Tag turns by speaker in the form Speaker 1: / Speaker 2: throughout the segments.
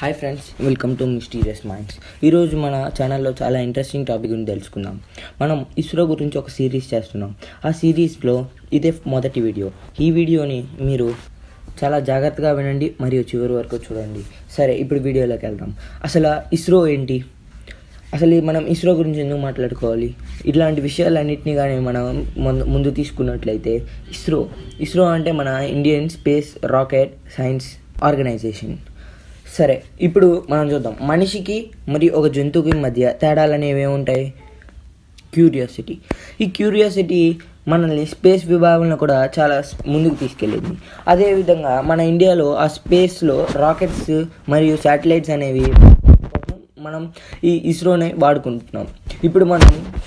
Speaker 1: Hi friends, welcome to mysterious minds. ఈరోజు మన ఛానల్లో చాలా ఇంట్రెస్టింగ్ టాపిక్ గురించి తెలుసుకుందాం. మనం ఇస్రో గురించి ఒక సిరీస్ చేస్తున్నాం. ఆ సిరీస్లో ఇదే మొదటి వీడియో. ఈ వీడియోని మీరు చాలా జాగ్రత్తగా వినండి మరియు చివరి వరకు చూడండి. సరే, ఇప్పుడు వీడియోలోకి వెళ్దాం. అసలు ఇస్రో ఏంటి? అసలు మనం ఇస్రో గురించి ఎందుకు మాట్లాడుకోవాలి? ఇట్లాంటి విషయాలన్నింటినీ కానీ మనం ముందు తీసుకున్నట్లయితే ఇస్రో అంటే మన Indian space rocket science organisation. సరే, ఇప్పుడు మనం చూద్దాం. మనిషికి మరియు ఒక జంతువుకి మధ్య తేడాలు అనేవి ఏముంటాయి? క్యూరియాసిటీ. ఈ క్యూరియాసిటీ మనల్ని స్పేస్ విభాగంలో కూడా చాలా ముందుకు తీసుకెళ్ళింది. అదేవిధంగా మన ఇండియాలో ఆ స్పేస్లో రాకెట్స్ మరియు శాటిలైట్స్ అనేవి మనం ఈ ఇస్రోనే వాడుకుంటున్నాం. ఇప్పుడు మనం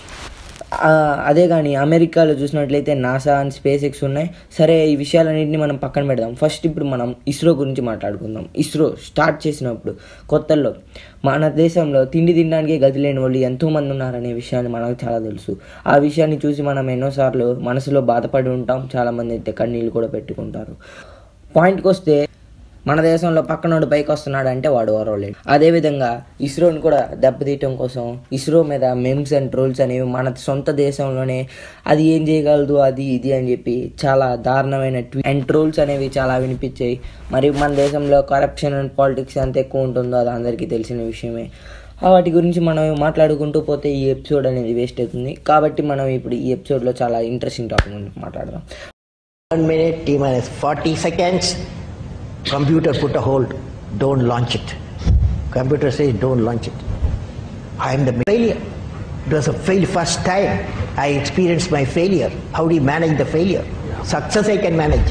Speaker 1: అదే కానీ అమెరికాలో చూసినట్లయితే నాసా అండ్ స్పేస్ ఎక్స్ ఉన్నాయి. సరే, ఈ విషయాలన్నింటినీ మనం పక్కన పెడదాం. ఫస్ట్ ఇప్పుడు మనం ఇస్రో గురించి మాట్లాడుకుందాం. ఇస్రో స్టార్ట్ చేసినప్పుడు కొత్తల్లో మన దేశంలో తిండి తినడానికి గతి లేని వాళ్ళు ఎంతోమంది ఉన్నారనే విషయాన్ని మనకు చాలా తెలుసు. ఆ విషయాన్ని చూసి మనం ఎన్నోసార్లు మనసులో బాధపడి ఉంటాం. చాలామంది అయితే కన్నీళ్ళు కూడా పెట్టుకుంటారు. పాయింట్కి వస్తే మన దేశంలో పక్కనోడు పైకి వస్తున్నాడు అంటే వాడు ఓరవలేడు. అదేవిధంగా ఇస్రోని కూడా దెబ్బతీయటం కోసం ఇస్రో మీద మెమ్స్ అండ్ ట్రోల్స్ అనేవి మన సొంత దేశంలోనే అది ఏం చేయగలదు అది ఇది అని చెప్పి చాలా దారుణమైన అండ్ ట్రోల్స్ అనేవి చాలా వినిపించాయి. మరి మన దేశంలో కరప్షన్ అండ్ పాలిటిక్స్ ఎంత ఎక్కువ ఉంటుందో అది అందరికీ తెలిసిన విషయమే. వాటి గురించి మనం మాట్లాడుకుంటూ పోతే ఈ ఎపిసోడ్ అనేది వేస్ట్ అవుతుంది. కాబట్టి మనం ఇప్పుడు ఈ ఎపిసోడ్లో చాలా ఇంట్రెస్టింగ్ టాపిక్ గురించి మాట్లాడదాం.
Speaker 2: 1 minute, T minus 40 seconds. Computer put a hold. Don't launch it. Computer says don't launch it. I am the failure. It was a first time I experienced my failure. How do you manage the failure? Success I can manage.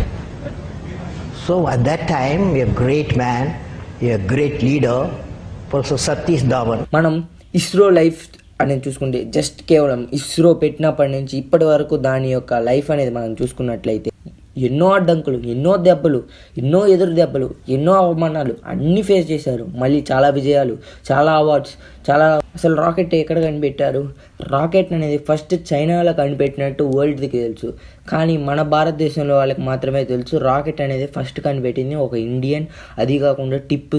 Speaker 2: So at that time, a great man, a great leader, Professor Satish Dhawan.
Speaker 1: మనం ISRO life అనేది చూసుకుంటే just కేవలం ఇస్రో పెట్టినప్పటి నుంచి ఇప్పటి వరకు దాని యొక్క లైఫ్ అనేది మనం చూసుకున్నట్లయితే ఎన్నో అడ్డంకులు, ఎన్నో దెబ్బలు, ఎన్నో ఎదురు దెబ్బలు, ఎన్నో అవమానాలు అన్నీ ఫేస్ చేశారు. మళ్ళీ చాలా విజయాలు, చాలా అవార్డ్స్, చాలా. అసలు రాకెట్ ఎక్కడ కనిపెట్టారు? రాకెట్ అనేది ఫస్ట్ చైనాలో కనిపెట్టినట్టు వరల్డ్కి తెలుసు. కానీ మన భారతదేశంలో వాళ్ళకి మాత్రమే తెలుసు రాకెట్ అనేది ఫస్ట్ కనిపెట్టింది ఒక ఇండియన్. అది కాకుండా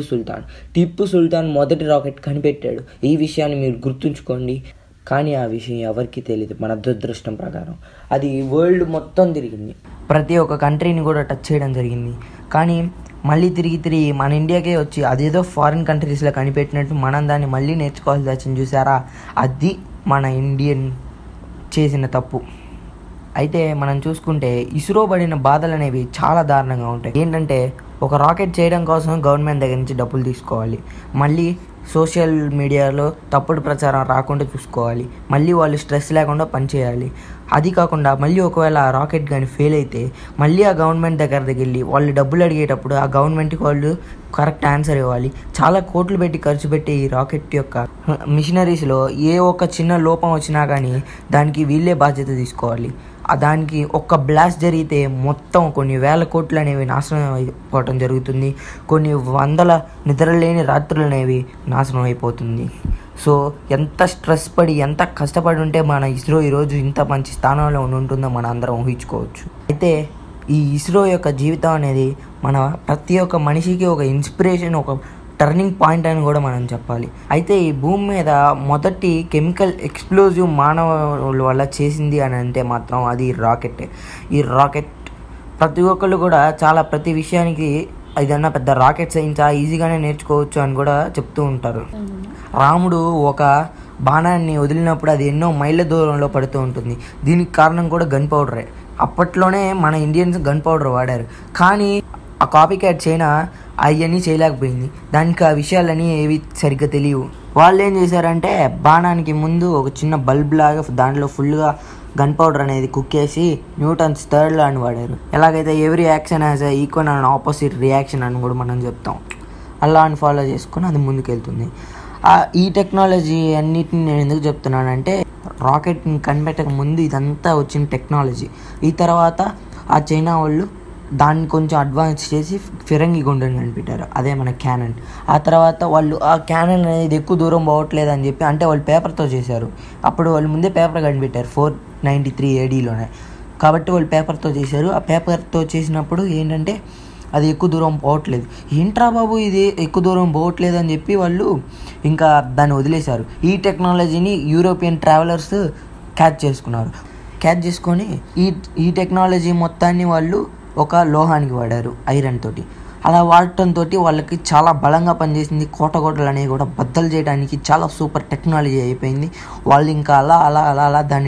Speaker 1: టిప్పు సుల్తాన్ మొదటి రాకెట్ కనిపెట్టాడు. ఈ విషయాన్ని మీరు గుర్తుంచుకోండి. కానీ ఆ విషయం ఎవరికి తెలియదు. మన దురదృష్టం ప్రకారం అది వరల్డ్ మొత్తం తిరిగింది, ప్రతి ఒక్క కంట్రీని కూడా టచ్ చేయడం జరిగింది. కానీ మళ్ళీ తిరిగి మన ఇండియాకే వచ్చి అదేదో ఫారిన్ కంట్రీస్లో కనిపెట్టినట్టు మనం దాన్ని మళ్ళీ నేర్చుకోవాల్సి వచ్చింది. చూసారా? అది మన ఇండియన్ చేసిన తప్పు. అయితే మనం చూసుకుంటే ఇస్రో పడిన బాధలు అనేవి చాలా దారుణంగా ఉంటాయి. ఏంటంటే ఒక రాకెట్ చేయడం కోసం గవర్నమెంట్ దగ్గర నుంచి డబ్బులు తీసుకోవాలి, మళ్ళీ సోషల్ మీడియాలో తప్పుడు ప్రచారం రాకుండా చూసుకోవాలి, మళ్ళీ వాళ్ళు స్ట్రెస్ లేకుండా పనిచేయాలి. అది కాకుండా మళ్ళీ ఒకవేళ ఆ రాకెట్ కానీ ఫెయిల్ అయితే మళ్ళీ ఆ గవర్నమెంట్ దగ్గరికి వెళ్ళి వాళ్ళు డబ్బులు అడిగేటప్పుడు ఆ గవర్నమెంట్కి వాళ్ళు కరెక్ట్ ఆన్సర్ ఇవ్వాలి. చాలా కోట్లు పెట్టి ఖర్చు పెట్టి ఈ రాకెట్ యొక్క మిషనరీస్లో ఏ ఒక్క చిన్న లోపం వచ్చినా కానీ దానికి వీళ్ళే బాధ్యత తీసుకోవాలి. దానికి ఒక్క బ్లాస్ట్ జరిగితే మొత్తం కొన్ని వేల కోట్లు అనేవి నాశనం అయిపోవటం జరుగుతుంది. కొన్ని వందల నిద్రలేని రాత్రులు అనేవి నాశనం అయిపోతుంది. సో ఎంత స్ట్రెస్ పడి ఎంత కష్టపడి ఉంటే మన ఇస్రో ఈరోజు ఇంత మంచి స్థానంలో ఉంటుందో మన అందరం ఊహించుకోవచ్చు. అయితే ఈ ఇస్రో యొక్క జీవితం అనేది మన ప్రతి ఒక్క మనిషికి ఒక ఇన్స్పిరేషన్, ఒక టర్నింగ్ పాయింట్ అని కూడా మనం చెప్పాలి. అయితే ఈ భూమి మీద మొదటి కెమికల్ ఎక్స్ప్లోజివ్ మానవుల వల్ల చేసింది అని అంటే మాత్రం అది రాకెట్. ఈ రాకెట్ ప్రతి ఒక్కళ్ళు కూడా ప్రతి విషయానికి ఏదన్నా పెద్ద రాకెట్ సైన్సా ఈజీగానే నేర్చుకోవచ్చు అని కూడా చెప్తూ ఉంటారు. రాముడు ఒక బాణాన్ని వదిలినప్పుడు అది ఎన్నో మైళ్ళ దూరంలో పడుతూ ఉంటుంది. దీనికి కారణం కూడా గన్ పౌడరే. అప్పట్లోనే మన ఇండియన్స్ గన్ పౌడర్ వాడారు. కానీ ఆ కాపీ క్యాట్ చైనా అవన్నీ చేయలేకపోయింది. దానికి ఆ విషయాలని ఏవి సరిగ్గా తెలియవు. వాళ్ళు ఏం చేశారంటే బాణానికి ముందు ఒక చిన్న బల్బ్ లాగా దాంట్లో ఫుల్గా గన్ పౌడర్ అనేది కుక్కేసి న్యూటన్స్ థర్డ్ లా అని వాడారు. ఎలాగైతే every action has equal and opposite reaction అని కూడా మనం చెప్తాం. అలా అని ఫాలో చేసుకుని అది ముందుకెళ్తుంది. ఈ టెక్నాలజీ అన్నిటిని నేను ఎందుకు చెప్తున్నానంటే రాకెట్ని కనిపెట్టక ముందు ఇదంతా వచ్చిన టెక్నాలజీ. ఈ తర్వాత ఆ చైనా వాళ్ళు దాన్ని కొంచెం అడ్వాన్స్ చేసి ఫిరంగి గుండెని కనిపెట్టారు, అదే మన క్యానన్. ఆ తర్వాత వాళ్ళు ఆ క్యానన్ అనేది ఎక్కువ దూరం పోవట్లేదు అని చెప్పి అంటే వాళ్ళు పేపర్తో చేశారు. అప్పుడు వాళ్ళు ముందే పేపర్ కనిపెట్టారు 493 ADలోనే. కాబట్టి వాళ్ళు పేపర్తో చేశారు. ఆ పేపర్తో చేసినప్పుడు ఏంటంటే అది ఎక్కువ దూరం పోవట్లేదు. ఏంట్రా బాబు ఇది ఎక్కువ దూరం పోవట్లేదు అని చెప్పి వాళ్ళు ఇంకా దాన్ని వదిలేశారు. ఈ టెక్నాలజీని యూరోపియన్ ట్రావెలర్స్ క్యాచ్ చేసుకొని ఈ టెక్నాలజీ మొత్తాన్ని వాళ్ళు ఒక లోహానికి వాడారు, ఐరన్ తోటి. అలా వాడటంతో వాళ్ళకి చాలా బలంగా పనిచేసింది. కోటలు అనేవి కూడా బద్దలు చేయడానికి చాలా సూపర్ టెక్నాలజీ అయిపోయింది. వాళ్ళు ఇంకా అలా అలా అలా అలా దాన్ని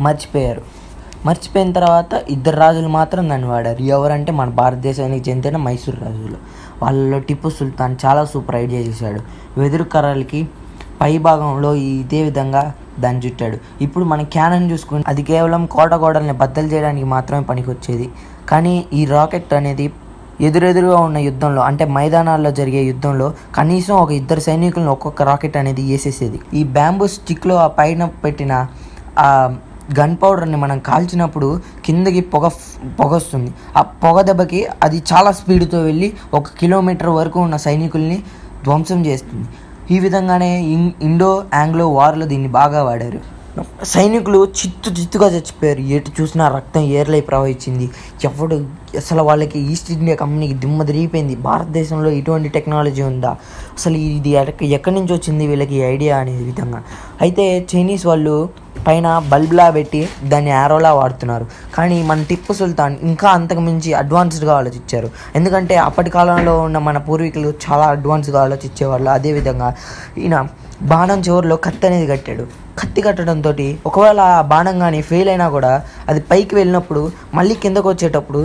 Speaker 1: మర్చిపోయిన తర్వాత 2 రాజులు మాత్రం దాన్ని వాడారు. ఎవరంటే మన భారతదేశానికి చెందిన మైసూర్ రాజులు. వాళ్ళలో టిప్పు సుల్తాన్ చాలా సూపర్ ఐడియా చేశాడు. వెదురు కర్రలకి పై భాగంలో ఇదే విధంగా దాన్ని చుట్టాడు. ఇప్పుడు మన క్యానన్ చూసుకుని అది కేవలం కోటల్ని బద్దలు చేయడానికి మాత్రమే పనికొచ్చేది. కానీ ఈ రాకెట్ అనేది ఎదురెదురుగా ఉన్న యుద్ధంలో, అంటే మైదానాల్లో జరిగే యుద్ధంలో కనీసం ఒక 2 సైనికులను ఒక్కొక్క రాకెట్ అనేది వేసేసేది. ఈ బ్యాంబూ స్టిక్లో ఆ పైన పెట్టిన ఆ గన్ పౌడర్ని మనం కాల్చినప్పుడు కిందకి పొగ వస్తుంది. ఆ పొగ దెబ్బకి అది చాలా స్పీడ్తో వెళ్ళి 1 కిలోమీటర్ వరకు ఉన్న సైనికుల్ని ధ్వంసం చేస్తుంది. ఈ విధంగానే ఇండో ఆంగ్లో వార్లో దీన్ని బాగా వాడారు. సైనికులు చిత్తుగా చచ్చిపోయారు. ఎటు చూసినా రక్తం ఏర్లై ప్రవహించింది. ఎవడు అసలు వాళ్ళకి ఈస్ట్ ఇండియా కంపెనీకి దిమ్మ తిరిగిపోయింది. భారతదేశంలో ఇటువంటి టెక్నాలజీ ఉందా, అసలు ఇది ఎక్కడి నుంచి వచ్చింది వీళ్ళకి ఐడియా అనే విధంగా. అయితే చైనీస్ వాళ్ళు పైన బల్బ్లా పెట్టి దాన్ని యారోలా వాడుతున్నారు. కానీ మన టిప్పు సుల్తాన్ ఇంకా అంతకు మించి అడ్వాన్స్డ్గా ఆలోచించారు. ఎందుకంటే అప్పటి కాలంలో ఉన్న మన పూర్వీకులు చాలా అడ్వాన్స్గా ఆలోచించేవాళ్ళు. అదేవిధంగా ఈయన బాణం చివరిలో కత్తి అనేది కట్టాడు. కత్తి కట్టడంతో ఒకవేళ ఆ బాణం కానీ ఫెయిల్ అయినా కూడా అది పైకి వెళ్ళినప్పుడు మళ్ళీ కిందకు వచ్చేటప్పుడు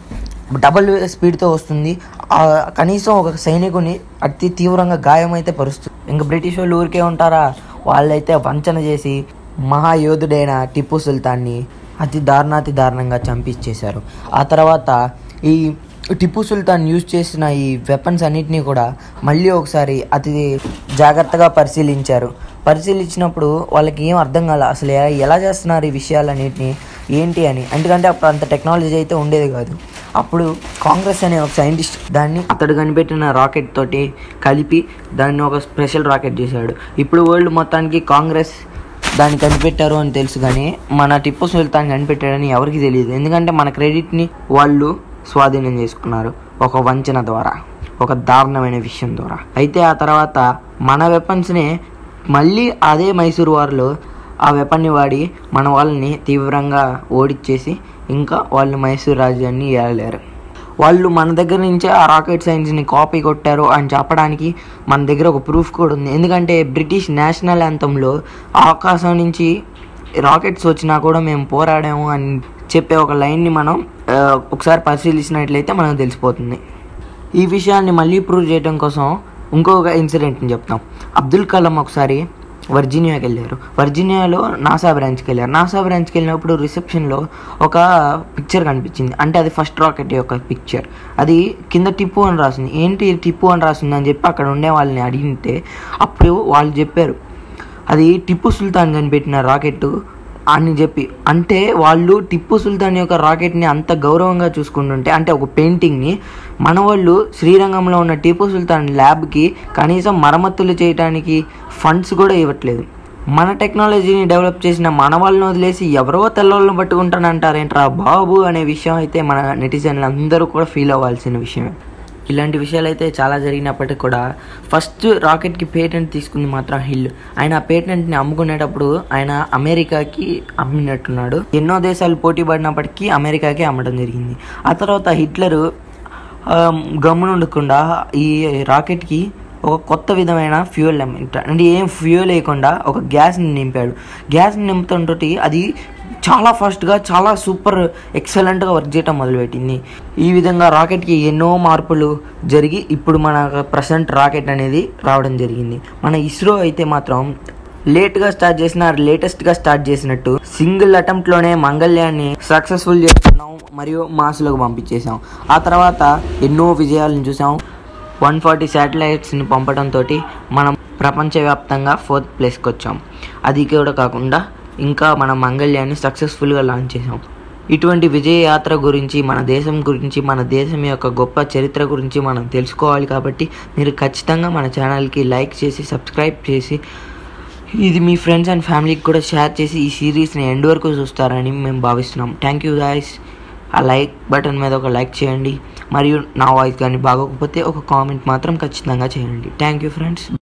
Speaker 1: డబల్ స్పీడ్తో వస్తుంది. కనీసం ఒక సైనికుని అతి తీవ్రంగా గాయమైతే పరుస్తుంది. ఇంకా బ్రిటిష్ వాళ్ళు ఊరికే ఉంటారా? వాళ్ళైతే వంచన చేసి మహాయోధుడైన టిప్పు సుల్తాన్ని అతి దారుణంగా చంపించేశారు. ఆ తర్వాత ఈ టిప్పు సుల్తాన్ యూజ్ చేసిన ఈ వెపన్స్ అన్నిటినీ కూడా మళ్ళీ ఒకసారి అతి జాగ్రత్తగా పరిశీలించినప్పుడు వాళ్ళకి ఏం అర్థం కాల, అసలు ఎలా చేస్తున్నారు ఈ విషయాలన్నింటినీ ఏంటి అని. ఎందుకంటే అప్పుడు అంత టెక్నాలజీ అయితే ఉండేది కాదు. అప్పుడు కాంగ్రెస్ అనే ఒక సైంటిస్ట్ దాన్ని అతడు కనిపెట్టిన రాకెట్ తోటి కలిపి దాన్ని ఒక స్పెషల్ రాకెట్ చేశాడు. ఇప్పుడు వరల్డ్ మొత్తానికి కాంగ్రెస్ దాన్ని కనిపెట్టారు అని తెలుసు, కానీ మన టిప్పు సుల్తాన్ కనిపెట్టాడని ఎవరికి తెలియదు. ఎందుకంటే మన క్రెడిట్ని వాళ్ళు స్వాధీనం చేసుకున్నారు ఒక వంచన ద్వారా, ఒక దారుణమైన విషయం ద్వారా. అయితే ఆ తర్వాత మన వెపన్స్ని మళ్ళీ అదే మైసూర్ వార్లో ఆ వెపన్ని వాడి మన వాళ్ళని తీవ్రంగా ఓడిచ్చేసి ఇంకా వాళ్ళు మైసూర్ రాజ్యాన్ని ఏలలేరు. వాళ్ళు మన దగ్గర నుంచే ఆ రాకెట్ సైన్స్ని కాపీ కొట్టారు అని చెప్పడానికి మన దగ్గర ఒక ప్రూఫ్ కూడా ఉంది. ఎందుకంటే బ్రిటిష్ నేషనల్ యాంథంలో ఆకాశం నుంచి రాకెట్స్ వచ్చినా కూడా మేము పోరాడాము అని చెప్పే ఒక లైన్ని మనం ఒకసారి పరిశీలించినట్లయితే మనకు తెలిసిపోతుంది. ఈ విషయాన్ని మళ్ళీ ప్రూవ్ చేయడం కోసం ఇంకొక ఇన్సిడెంట్ని చెప్తాం. అబ్దుల్ కలాం ఒకసారి వర్జీనియాకి వెళ్ళారు. వర్జీనియాలో నాసా బ్రాంచ్కి వెళ్ళినప్పుడు రిసెప్షన్లో ఒక పిక్చర్ కనిపించింది. అంటే అది ఫస్ట్ రాకెట్ యొక్క పిక్చర్. అది కింద టిప్పు అని రాసింది. ఏంటి టిప్పు అని రాసింది అని చెప్పి అక్కడ ఉండే వాళ్ళని అడిగితే అప్పుడు వాళ్ళు చెప్పారు అది టిప్పు సుల్తాన్ కనిపెట్టిన రాకెట్ అని చెప్పి. అంటే వాళ్ళు టిప్పు సుల్తాన్ యొక్క రాకెట్ని అంత గౌరవంగా చూసుకుంటుంటే, అంటే ఒక పెయింటింగ్ని మన వాళ్ళు శ్రీరంగంలో ఉన్న టిప్పు సుల్తాన్ ల్యాబ్కి కనీసం మరమ్మతులు చేయడానికి ఫండ్స్ కూడా ఇవ్వట్లేదు. మన టెక్నాలజీని డెవలప్ చేసిన మన వాళ్ళని వదిలేసి ఎవరో తెల్లవాళ్ళని పట్టుకుంటానంటారేంట్రా బాబు అనే విషయం అయితే మన నెటిజన్లు అందరూ కూడా ఫీల్ అవ్వాల్సిన విషయమే. ఇలాంటి విషయాలు అయితే చాలా జరిగినప్పటికీ కూడా ఫస్ట్ రాకెట్కి పేటెంట్ తీసుకుంది మాత్రం హిల్. ఆయన ఆ పేటెంట్ని అమ్ముకునేటప్పుడు ఆయన అమెరికాకి అమ్మినట్టున్నాడు. ఎన్నో దేశాలు పోటీ పడినప్పటికీ అమెరికాకి అమ్మడం జరిగింది. ఆ తర్వాత హిట్లరు గమ్మునుండకుండా ఈ రాకెట్కి ఒక కొత్త విధమైన ఫ్యూయల్ అంటే ఏం ఫ్యూయల్ లేకుండా ఒక గ్యాస్ని నింపాడు. గ్యాస్ని నింపుతుంటే అది చాలా ఫాస్ట్గా చాలా సూపర్ ఎక్సలెంట్గా వర్క్ చేయటం మొదలుపెట్టింది. ఈ విధంగా రాకెట్కి ఎన్నో మార్పులు జరిగి ఇప్పుడు మన ప్రజెంట్ రాకెట్ అనేది రావడం జరిగింది. మన ఇస్రో అయితే మాత్రం లేటెస్ట్గా స్టార్ట్ చేసినట్టు సింగిల్ అటెంప్ట్లోనే మంగళ్యాన్ని సక్సెస్ఫుల్ చేస్తున్నాం మరియు మార్స్లోకి పంపించేసాం. ఆ తర్వాత ఎన్నో విజయాలను చూసాం. 140 శాటిలైట్స్ని పంపడంతో మనం ప్రపంచవ్యాప్తంగా 4th ప్లేస్కి వచ్చాం. అది కూడా కాకుండా ఇంకా మన మంగళ్యాన్ని సక్సెస్ఫుల్గా లాంచ్ చేసాం. ఇటువంటి విజయ యాత్ర గురించి, మన దేశం గురించి, మన దేశం యొక్క గొప్ప చరిత్ర గురించి మనం తెలుసుకోవాలి. కాబట్టి మీరు ఖచ్చితంగా మన ఛానల్కి లైక్ చేసి సబ్స్క్రైబ్ చేసి ఇది మీ ఫ్రెండ్స్ అండ్ ఫ్యామిలీకి కూడా షేర్ చేసి ఈ సిరీస్ని ఎండ్ వరకు చూస్తారని మేము భావిస్తున్నాం. Thank you guys. ఆ లైక్ బటన్ మీద ఒక లైక్ చేయండి. మరియు నా వాయిస్ కానీ బాగోకపోతే ఒక కామెంట్ మాత్రం ఖచ్చితంగా చేయండి. Thank you friends.